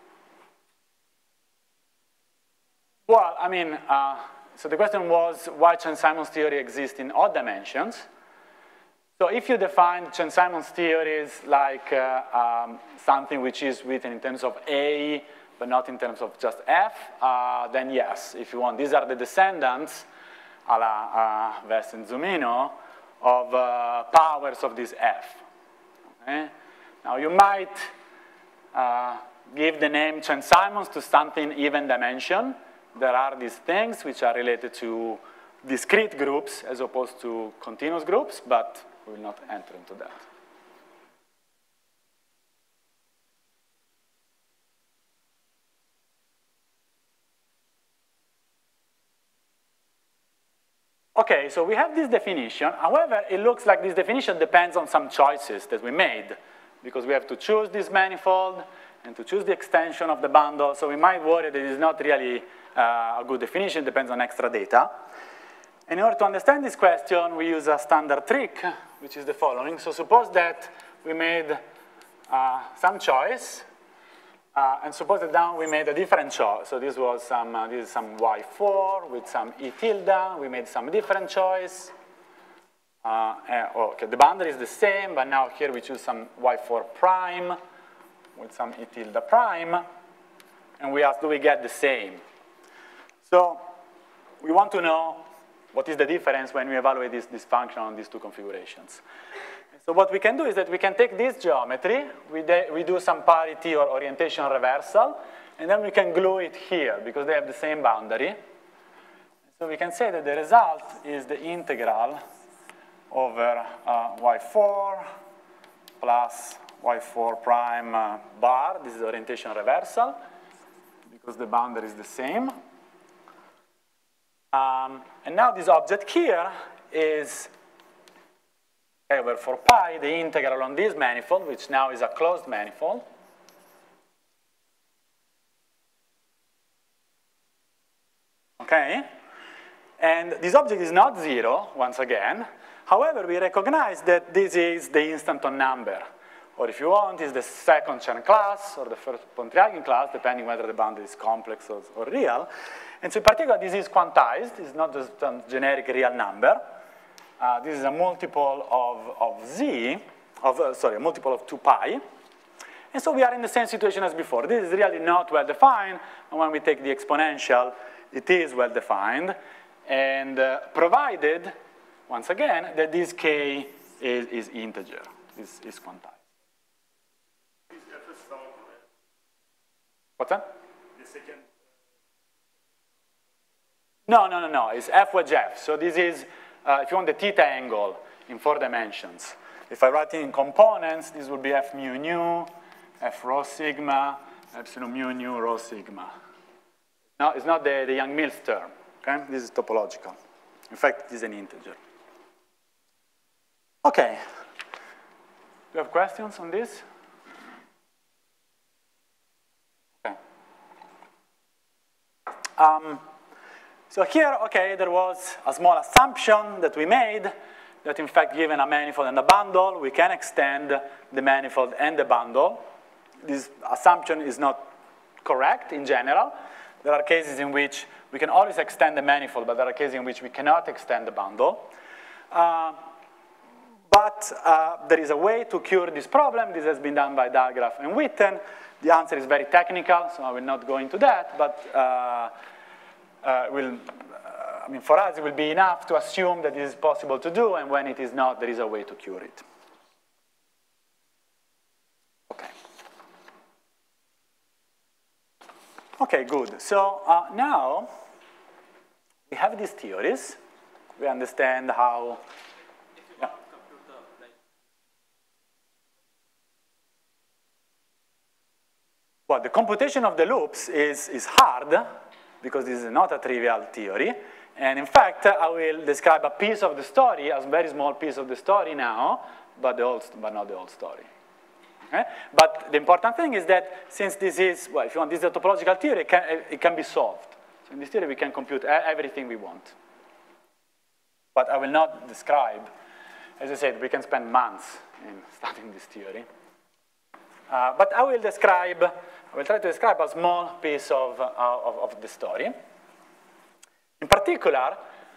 S1: well, I mean, uh, so the question was why Chern-Simons theory exists in odd dimensions. So if you define Chern-Simons theories like uh, um, something which is written in terms of A, but not in terms of just F, uh, then yes, if you want. These are the descendants, a la uh, West and Zumino, of uh, powers of this F. Okay? Now you might uh, give the name Chern-Simons to something even dimension. There are these things which are related to discrete groups as opposed to continuous groups, but we will not enter into that. Okay, so we have this definition. However, it looks like this definition depends on some choices that we made, because we have to choose this manifold and to choose the extension of the bundle. So we might worry that it's not really uh, a good definition, it depends on extra data. And in order to understand this question, we use a standard trick, which is the following. So suppose that we made uh, some choice, uh, and suppose that now we made a different choice. So this was some, uh, this is some y four with some e tilde. We made some different choice. Uh, and, okay, the boundary is the same, but now here we choose some y four prime with some e tilde prime, and we ask, do we get the same? So we want to know what is the difference when we evaluate this, this function on these two configurations. So what we can do is that we can take this geometry, we, we do some parity or orientation reversal, and then we can glue it here because they have the same boundary. So we can say that the result is the integral over uh, y four plus y four prime uh, bar. This is orientation reversal because the boundary is the same. Um, and now this object here is over four pi, the integral on this manifold, which now is a closed manifold. Okay? And this object is not zero, once again. However, we recognize that this is the instanton number. Or if you want, is the second Chern class or the first Pontryagin class, depending whether the boundary is complex or, or real. And so in particular, this is quantized. It's not just a generic real number. Uh, this is a multiple of, of z, of, uh, sorry, a multiple of two pi. And so we are in the same situation as before. This is really not well defined. And when we take the exponential, it is well defined. And uh, provided, once again, that this k is, is integer, is, is quantized. What's that? The second. No, no, no, no. It's f wedge f. So this is, uh, if you want the theta angle in four dimensions. If I write it in components, this would be f mu nu, f rho sigma, epsilon mu nu rho sigma. No, it's not the, the Yang-Mills term. Okay? This is topological. In fact, this is an integer. Okay. Do you have questions on this? Um, so here, okay, there was a small assumption that we made that in fact given a manifold and a bundle, we can extend the manifold and the bundle. This assumption is not correct in general. There are cases in which we can always extend the manifold, but there are cases in which we cannot extend the bundle. Uh, but uh, there is a way to cure this problem. This has been done by Dahlgraf and Witten. The answer is very technical, so I will not go into that, but uh, uh, will, uh, I mean, for us it will be enough to assume that this is possible to do, and when it is not, there is a way to cure it. Okay, good. So uh, now we have these theories. We understand how. Yeah. Well, the computation of the loops is, is hard because this is not a trivial theory. And in fact, I will describe a piece of the story, a very small piece of the story now, but, the whole, but not the whole story. Okay? But the important thing is that since this is, well, if you want, this is a topological theory, it can, it can be solved. So in this theory, we can compute everything we want. But I will not describe, as I said, we can spend months in studying this theory. Uh, but I will describe, I will try to describe a small piece of, uh, of, of the story. In particular,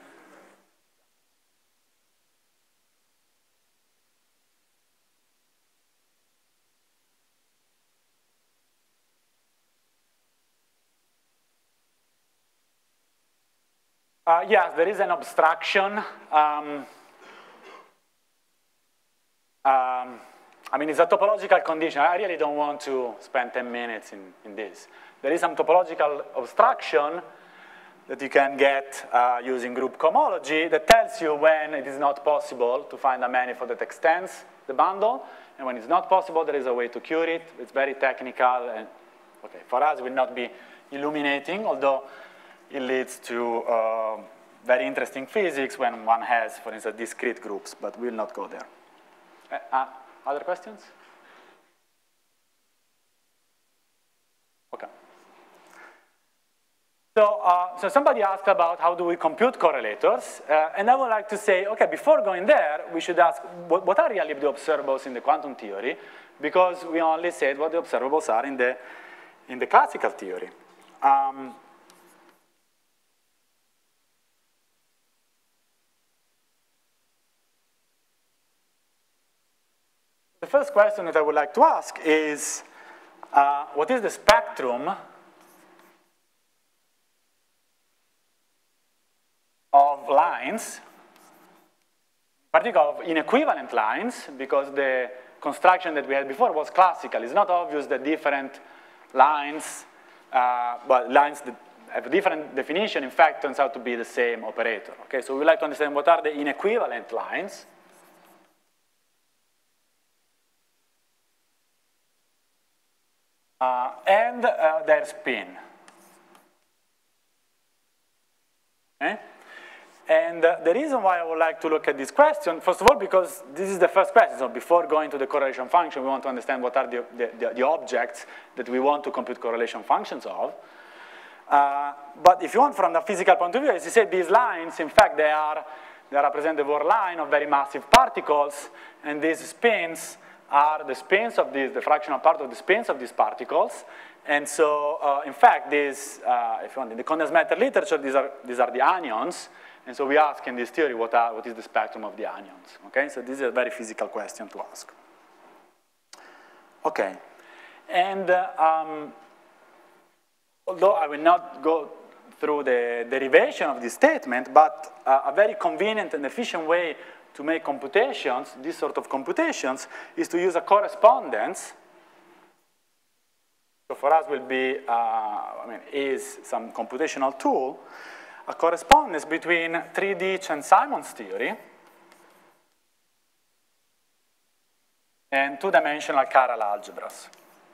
S1: uh, yes, there is an abstraction. Um, um, I mean, it's a topological condition. I really don't want to spend ten minutes in, in this. There is some topological abstraction that you can get uh, using group cohomology that tells you when it is not possible to find a manifold that extends the bundle, and when it's not possible, there is a way to cure it. It's very technical, and okay, for us, it will not be illuminating, although it leads to uh, very interesting physics when one has, for instance, discrete groups, but we'll not go there. Uh, uh, other questions? Okay. So, uh, so somebody asked about how do we compute correlators, uh, and I would like to say, okay, before going there, we should ask what, what are really the observables in the quantum theory, because we only said what the observables are in the, in the classical theory. Um, the first question that I would like to ask is, uh, what is the spectrum of lines, particularly of inequivalent lines, because the construction that we had before was classical. It's not obvious that different lines, uh, but lines that have a different definition, in fact, turns out to be the same operator. Okay, so we like to understand what are the inequivalent lines. Uh, and uh, their spin. Okay? And uh, the reason why I would like to look at this question, first of all, because this is the first question. So before going to the correlation function, we want to understand what are the, the, the, the objects that we want to compute correlation functions of. Uh, but if you want, from the physical point of view, as you said, these lines, in fact, they are they represent the Bohr line of very massive particles, and these spins are the spins of these, the fractional part of the spins of these particles. And so, uh, in fact, these, uh, if you want, in the condensed matter literature, these are, these are the anyons. And so we ask in this theory, what, are, what is the spectrum of the anyons? Okay, so this is a very physical question to ask. Okay, and uh, um, although I will not go through the derivation of this statement, but uh, a very convenient and efficient way to make computations, this sort of computations, is to use a correspondence. So for us will be, uh, I mean, is some computational tool, a correspondence between three D Chern-Simons theory and two-dimensional chiral algebras.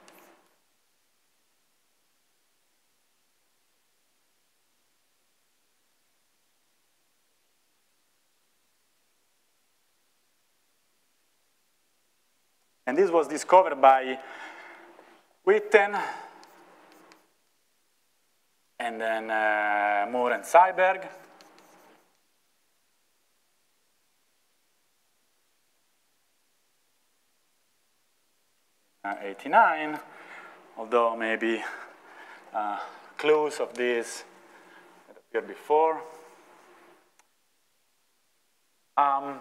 S1: And this was discovered by Witten, and then uh, Moore and Seiberg. Uh, eighty-nine, although maybe uh, clues of this that appeared before. Um,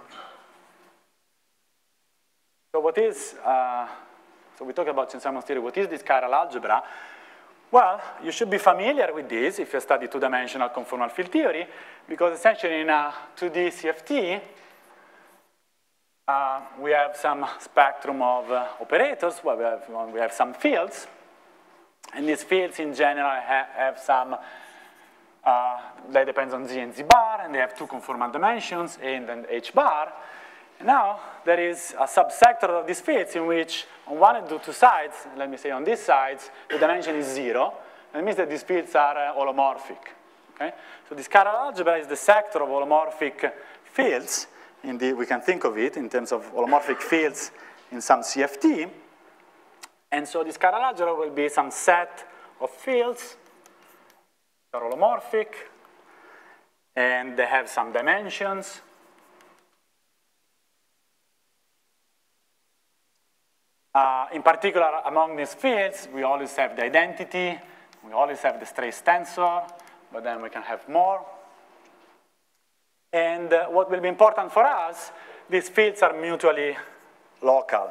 S1: so what is, uh, so we talked about Chern-Simons theory, what is this chiral algebra? Well, you should be familiar with this if you study two-dimensional conformal field theory, because essentially in a two D C F T, uh, we have some spectrum of uh, operators, well, we have, we have some fields, And these fields in general ha have some, uh, that depends on z and z bar, and they have two conformal dimensions, a and then h bar. And now there is a subsector of these fields in which on one and two sides, let me say on these sides, the dimension is zero. And it means that these fields are uh, holomorphic. Okay? So this chiral algebra is the sector of holomorphic fields. In the, we can think of it in terms of holomorphic fields in some C F T. And so this chiral algebra will be some set of fields that are holomorphic, and they have some dimensions. Uh, in particular, among these fields, we always have the identity, we always have the trace tensor, but then we can have more. And uh, what will be important for us, these fields are mutually local.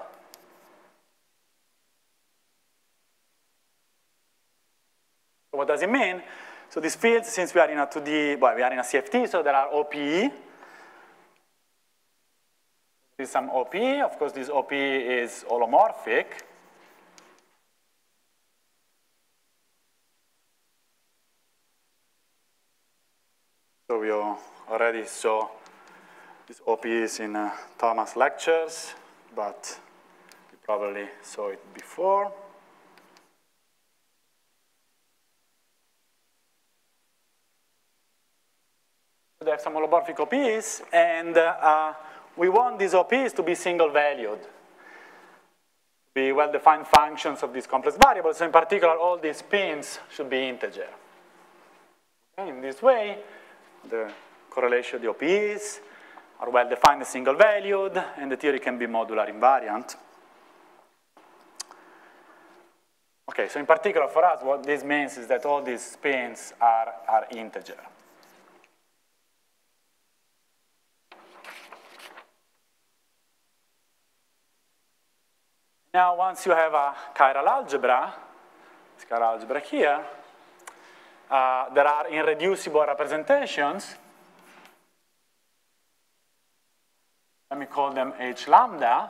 S1: What does it mean? So these fields, since we are in a two D, well, we are in a C F T, so there are O P E. There is some O P E. Of course, this O P E is holomorphic. So we already saw these O P Es in uh, Thomas' lectures, but we probably saw it before. They have some holomorphic O P Es, and uh, uh, we want these O P Es to be single-valued, be well-defined functions of these complex variables. So in particular, all these spins should be integer. Okay, in this way, the correlation of the O P Es are well-defined and single-valued, and the theory can be modular invariant. Okay, so in particular for us, what this means is that all these spins are, are integer. Now, once you have a chiral algebra, this chiral algebra here, uh, there are irreducible representations. Let me call them H lambda.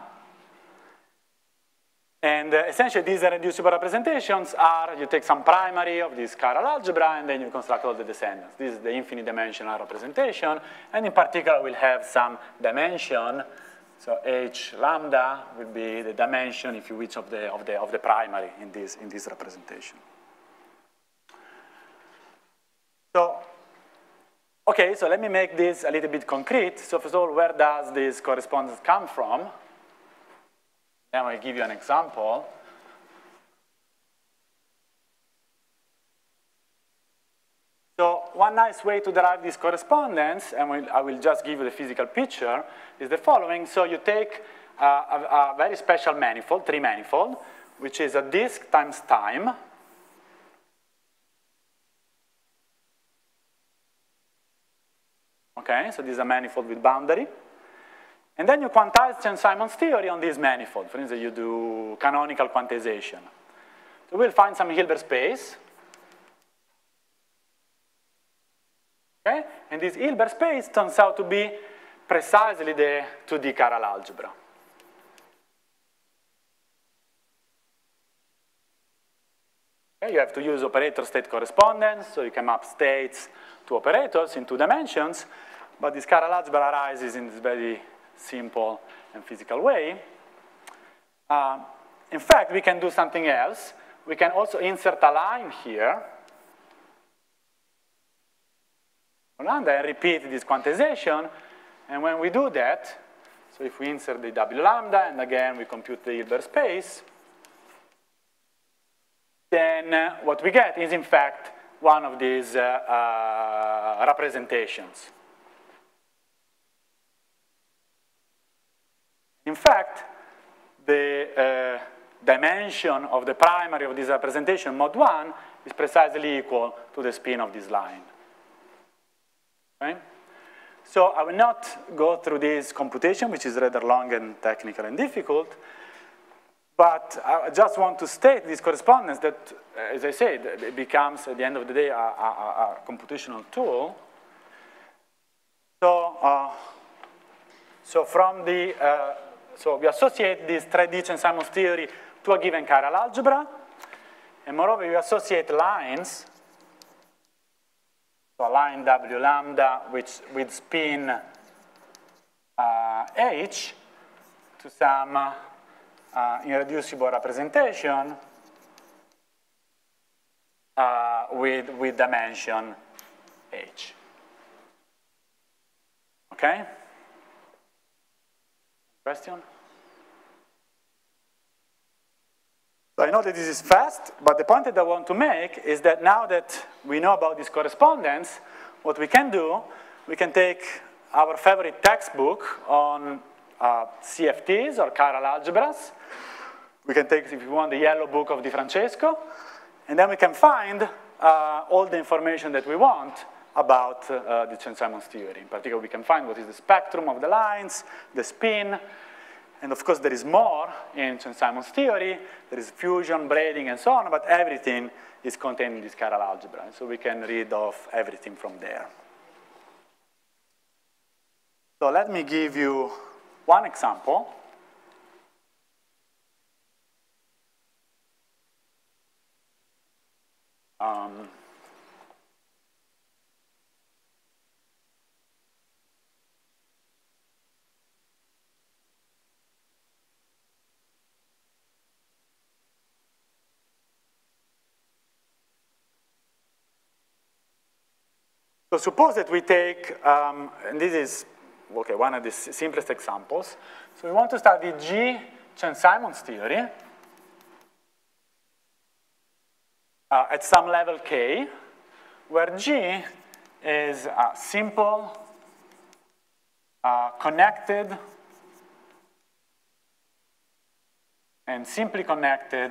S1: And uh, essentially, these irreducible representations are, you take some primary of this chiral algebra, and then you construct all the descendants. This is the infinite dimensional representation, and in particular, we'll have some dimension. So H lambda will be the dimension, if you wish, of the, of the, of the primary in this, in this representation. So, okay, so let me make this a little bit concrete. So first of all, where does this correspondence come from? Then I'll give you an example. So one nice way to derive this correspondence, and we'll, I will just give you the physical picture, is the following. So you take uh, a, a very special manifold, three-manifold, which is a disk times time. Okay, so this is a manifold with boundary. And then you quantize Chern-Simons theory on this manifold. For instance, you do canonical quantization. So we'll find some Hilbert space. Okay? And this Hilbert space turns out to be precisely the two D chiral algebra. Okay? You have to use operator-state correspondence, so you can map states to operators in two dimensions, but this chiral algebra arises in this very simple and physical way. Uh, in fact, we can do something else. We can also insert a line here, and then repeat this quantization, and when we do that, so if we insert the W lambda, and again we compute the Hilbert space, then uh, what we get is in fact one of these uh, uh, representations. In fact, the uh, dimension of the primary of this representation, mod one, is precisely equal to the spin of this line. Okay? So I will not go through this computation, which is rather long and technical and difficult, but I just want to state this correspondence that, as I said, it becomes, at the end of the day, a, a, a computational tool. So, uh, so from the, uh, so we associate this three D Chern-Simons theory to a given chiral algebra, and moreover you associate lines, so a line W lambda which, with spin uh, H to some uh, irreducible representation uh, with, with dimension H. Okay? Question? So I know that this is fast, but the point that I want to make is that now that we know about this correspondence, what we can do, we can take our favorite textbook on uh, C F Ts or chiral algebras. We can take, if you want, the yellow book of Di Francesco, and then we can find uh, all the information that we want about uh, the Chern-Simons theory. In particular, we can find what is the spectrum of the lines, the spin, and of course there is more in Chern-Simons theory. There is fusion, braiding, and so on, but everything is contained in this chiral algebra. So we can read off everything from there. So let me give you one example. Um, So suppose that we take, um, and this is, okay, one of the simplest examples. So we want to study G Chern-Simons theory uh, at some level K, where G is a simple, uh, connected, and simply connected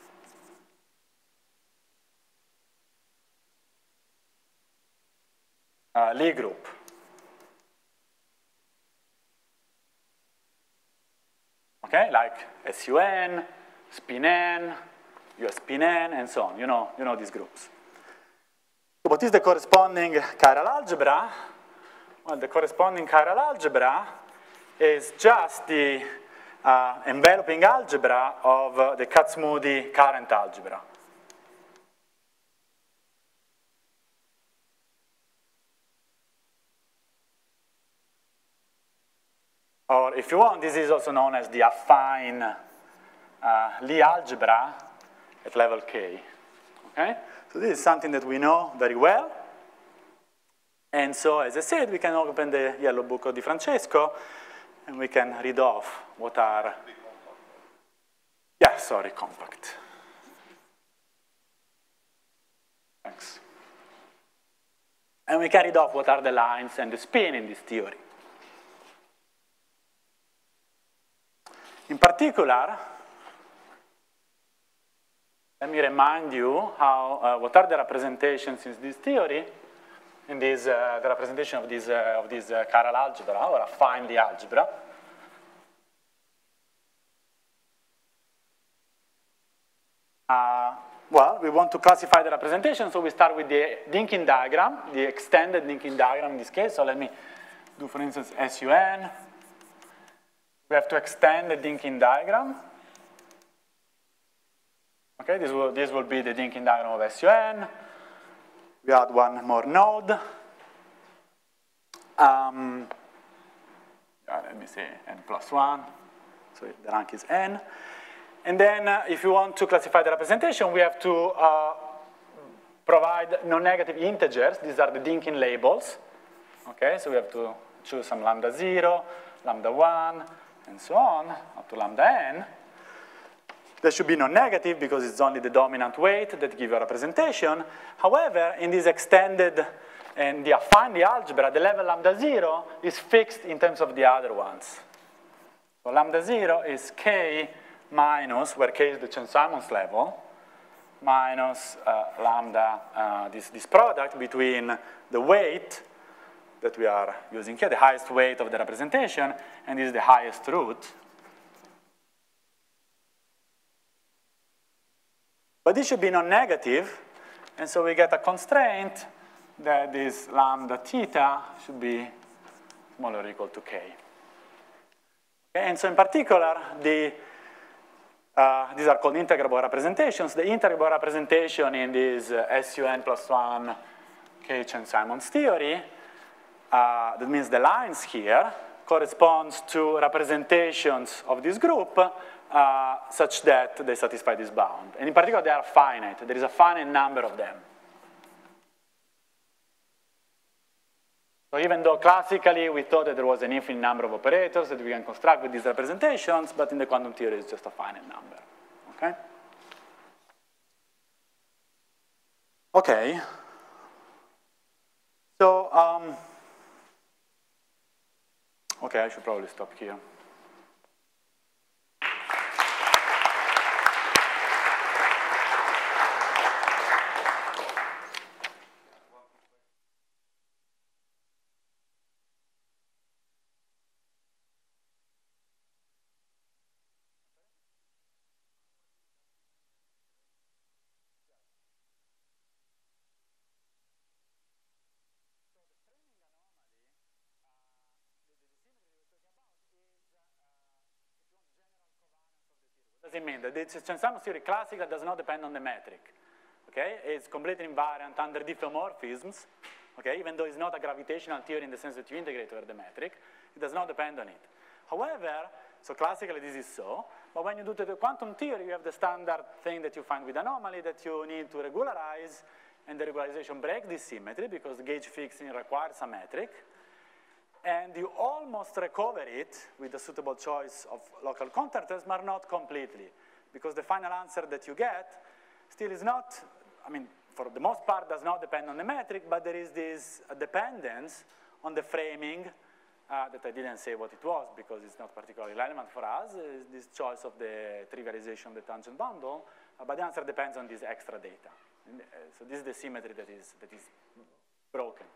S1: Uh, Lie group. Okay, like S U N, spin N, U S spin N, and so on. You know, you know these groups. So what is the corresponding chiral algebra? Well, the corresponding chiral algebra is just the uh, enveloping algebra of uh, the Kac-Moody current algebra. Or if you want, this is also known as the affine uh, Lie algebra at level K. Okay? So this is something that we know very well. And so, as I said, we can open the yellow book of Di Francesco, and we can read off what are, yeah, sorry, compact. Thanks. And we can read off what are the lines and the spin in this theory. In particular, let me remind you how, uh, what are the representations in this theory, in this, uh, the representation of this, uh, of this uh, chiral algebra, or affine Lie algebra. Uh, well, we want to classify the representation, so we start with the Dynkin diagram, the extended Dynkin diagram in this case. So let me do, for instance, S U N. We have to extend the Dynkin diagram. Okay, this will, this will be the Dynkin diagram of S U N. We add one more node. Um, yeah, let me say n plus one. So the rank is n. And then uh, if you want to classify the representation, we have to uh, provide non-negative integers. These are the Dynkin labels. Okay, so we have to choose some lambda zero, lambda one, and so on, up to lambda n. There should be non-negative because it's only the dominant weight that gives you a representation. However, in this extended and the affine Lie algebra, the level lambda zero is fixed in terms of the other ones. So lambda zero is k minus, where k is the Chern-Simons level, minus uh, lambda, uh, this, this product between the weight that we are using here, the highest weight of the representation, and this is the highest root. But this should be non-negative, and so we get a constraint that this lambda theta should be smaller or equal to k. Okay, and so in particular, the Uh, these are called integrable representations. The integrable representation in this uh, S U n plus one Cauchy and Simons theory, uh, that means the lines here, corresponds to representations of this group uh, such that they satisfy this bound. And in particular, they are finite. There is a finite number of them. So even though classically we thought that there was an infinite number of operators that we can construct with these representations, but in the quantum theory it's just a finite number, okay? Okay. So, um, okay, I should probably stop here. What does it mean? That the Chern-Simons theory classical does not depend on the metric. Okay? It's completely invariant under diffeomorphisms. Okay? Even though it's not a gravitational theory in the sense that you integrate over the metric, it does not depend on it. However, so classically this is so, but when you do the quantum theory, you have the standard thing that you find with anomaly that you need to regularize, and the regularization breaks this symmetry because gauge fixing requires a metric. And you almost recover it with a suitable choice of local contractors, but not completely. Because the final answer that you get still is not, I mean, for the most part, does not depend on the metric, but there is this uh, dependence on the framing uh, that I didn't say what it was because it's not particularly relevant for us, is this choice of the trivialization of the tangent bundle, uh, but the answer depends on this extra data. And, uh, so this is the symmetry that is, that is broken.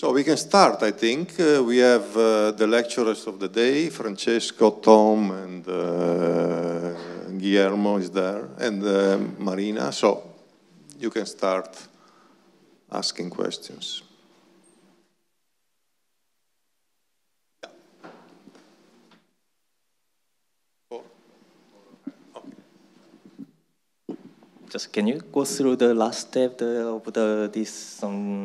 S3: So we can start, I think. Uh, we have uh, the lecturers of the day, Francesco, Tom, and uh, Guillermo is there, and uh, Marina. So you can start asking questions.
S4: Just can you go through the last step the, of the this um,